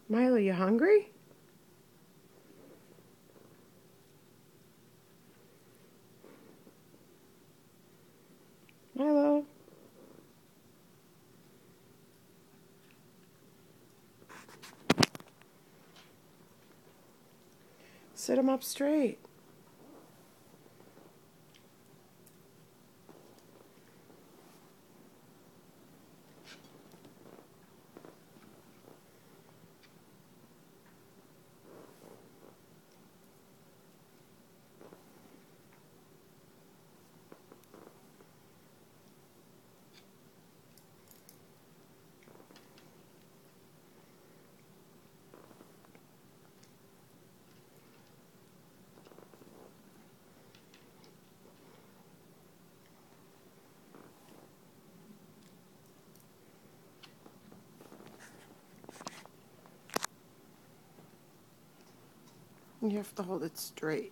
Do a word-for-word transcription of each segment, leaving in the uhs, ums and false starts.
Milo, you hungry? Milo. Sit him up straight. You have to hold it straight.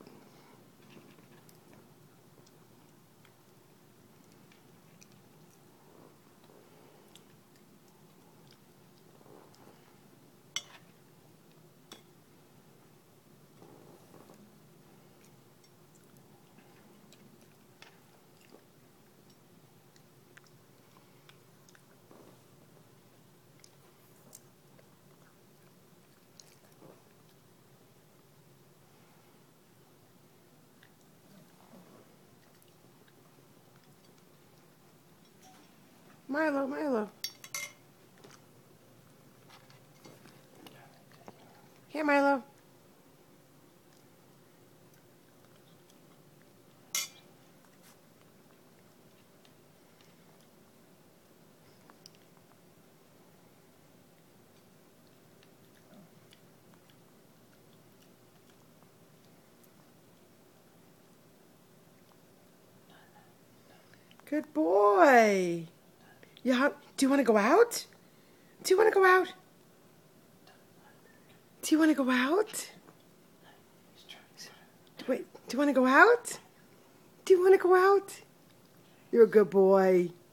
Milo, Milo. Here, Milo. Good boy. You, do you want to go out? Do you want to go out? Do you want to go out? Wait, do you want to go out? Do you want to go out? You're a good boy.